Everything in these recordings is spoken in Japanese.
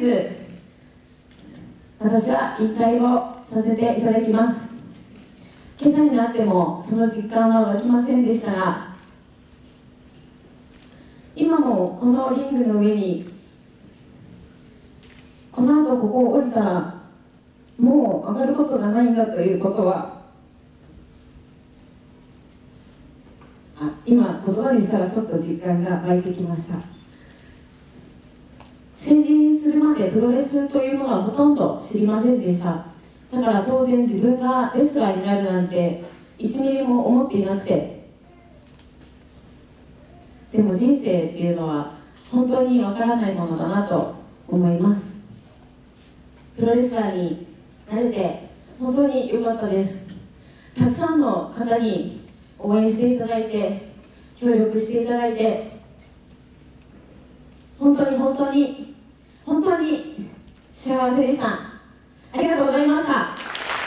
私は引退をさせていただきます。今朝になってもその実感は湧きませんでしたが、今もこのリングの上に、この後ここを降りたらもう上がることがないんだということは、今言葉にしたらちょっと実感が湧いてきました。成人するまでプロレスというものはほとんど知りませんでした。だから当然自分がレスラーになるなんて1ミリも思っていなくて、でも人生っていうのは本当にわからないものだなと思います。プロレスラーになれて本当に良かったです。たくさんの方に応援していただいて、協力していただいて、本当に本当に本当に幸せでした。ありがとうございました。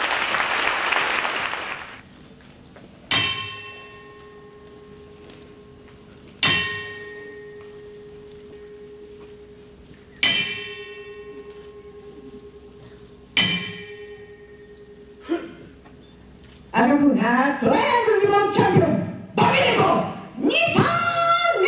赤軍がトライアングルリボンチャンピオンバビレコニパンネ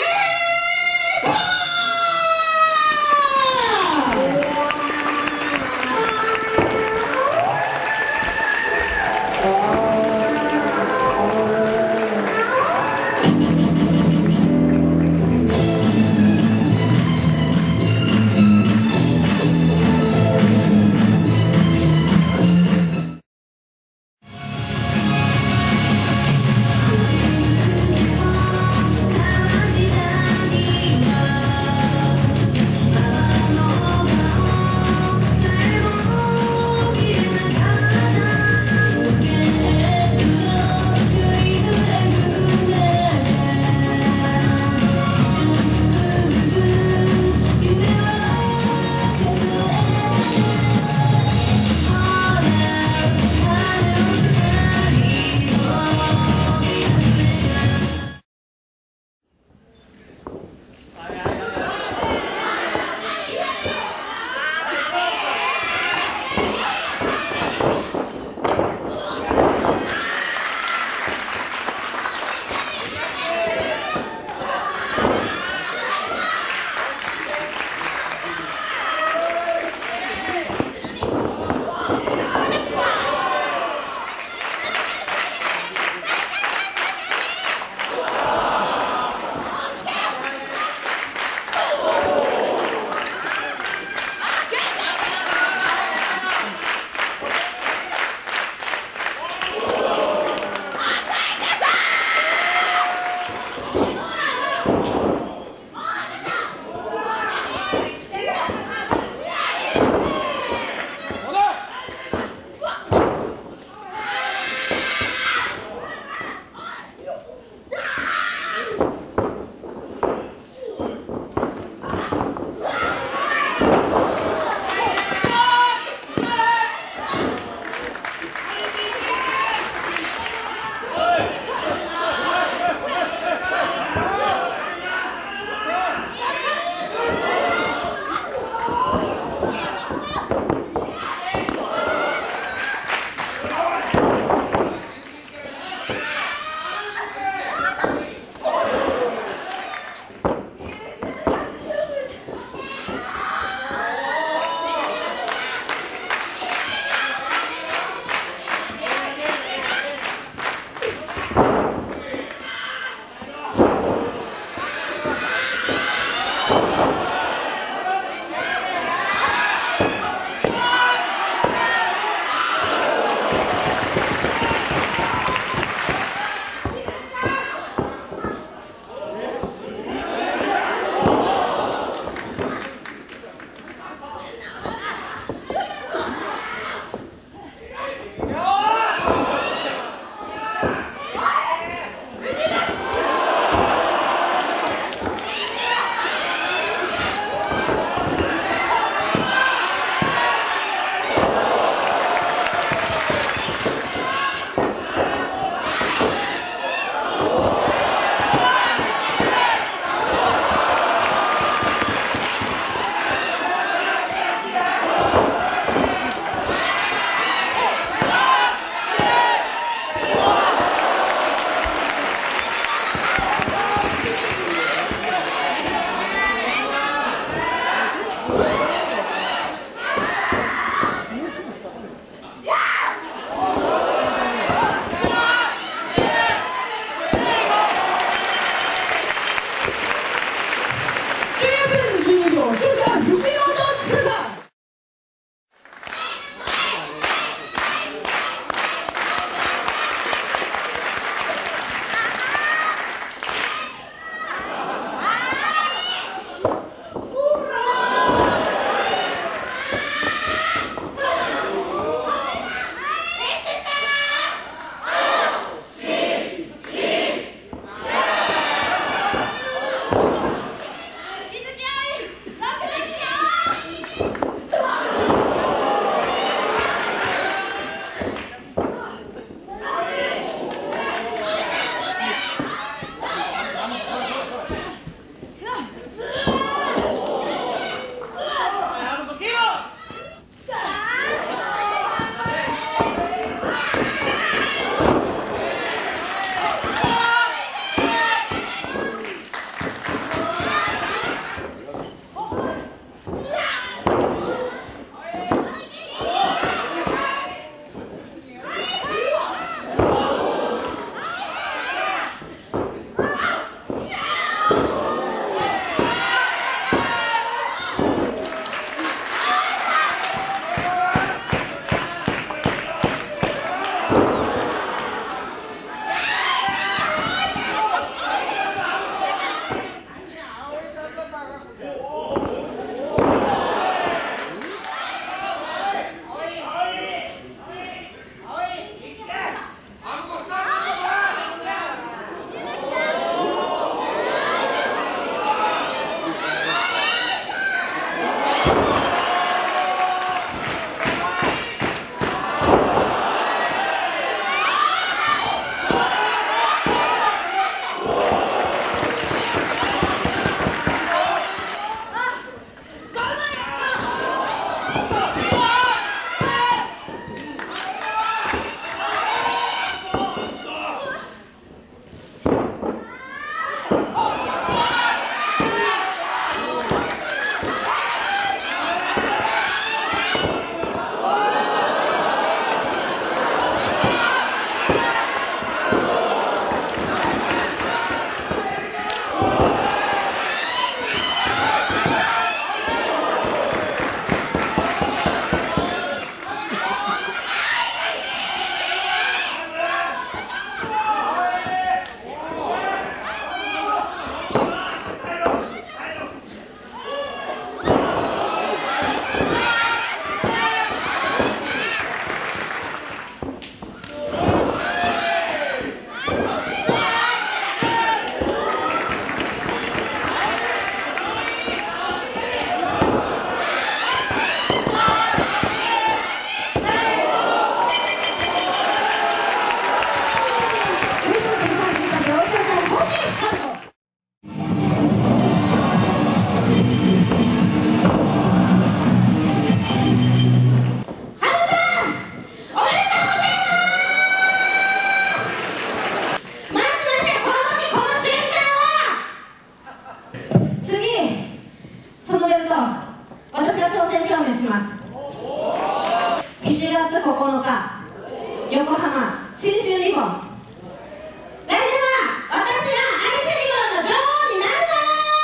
横浜新春リボン、来年は私がアイスリボンの女王になるぞ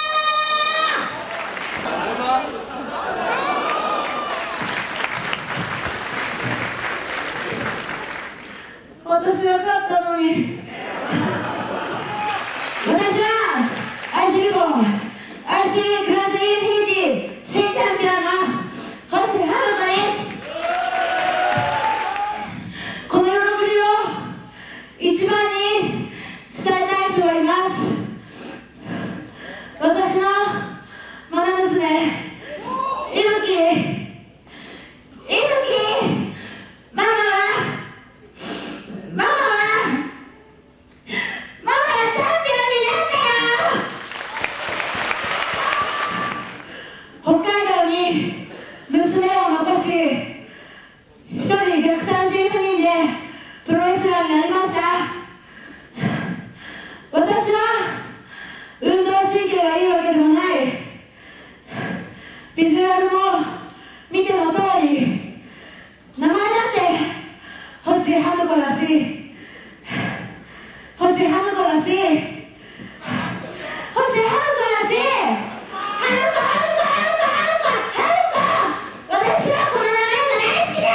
ー。私は勝ったのに私はアイスリボン IC クラスインフィニティ新チャンピオンの星ハムコです。この喜びを一番に伝えたい人がいます。私の愛娘いぶきママはチャンピオンになったよ。北海道に娘を残し一人逆単身赴任でプロレスラーになりました。私は運動神経がいいわけでもない。ビジュアルも見ての通り、名前だって星ハムコだし、星ハムコだし、星ハムコだし、私はこの名前が大好きだ。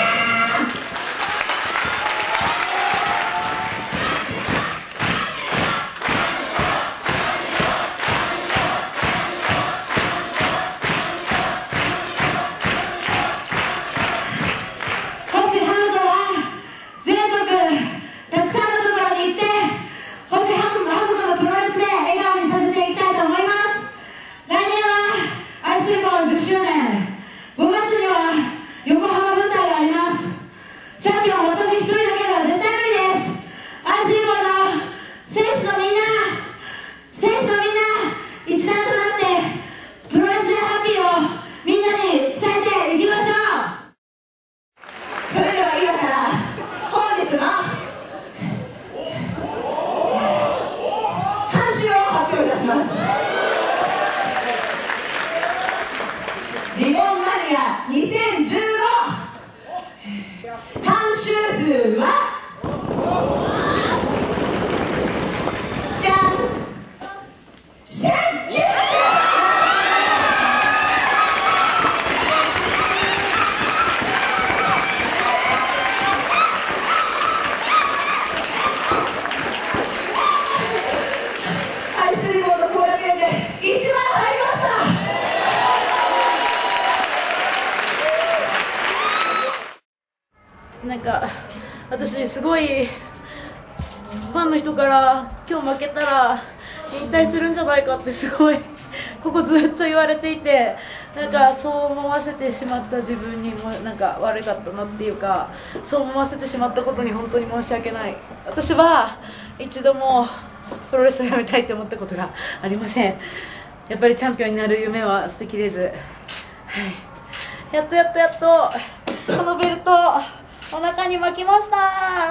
星ハムコは全国たくさんのところに行って星ハムコのプロレスで笑顔にさせていきたいと思います。来年はアイスリボン10周年、5月には横浜舞台があります。チャンピオン私一人だけでは絶対無理です。アイスリボンの選手のみんな一丸となってプロレスでハッピーをみんなに伝えていきましょう。それでは今から本日の監修を発表いたします。リボンマニア2015監修数はじゃん1090。アイスリボンの後楽園で一番入りました。 なんか私すごいファンの人から今日負けたら引退するんじゃないかってすごいここずっと言われていて、なんかそう思わせてしまった自分にもなんか悪かったなっていうか、そう思わせてしまったことに本当に申し訳ない。私は一度もプロレスをやめたいと思ったことがありません。やっぱりチャンピオンになる夢は捨てきれず、はい、 やっとこのベルトお腹に巻きました。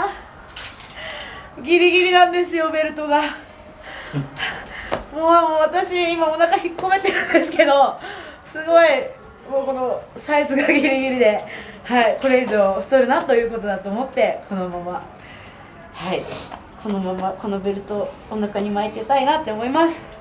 ギリギリなんですよ、ベルトが。もう私今お腹引っ込めてるんですけど、すごいもうこのサイズがギリギリで、はい、これ以上太るなということだと思って、このまま、はい、このままこのベルトをお腹に巻いてたいなって思います。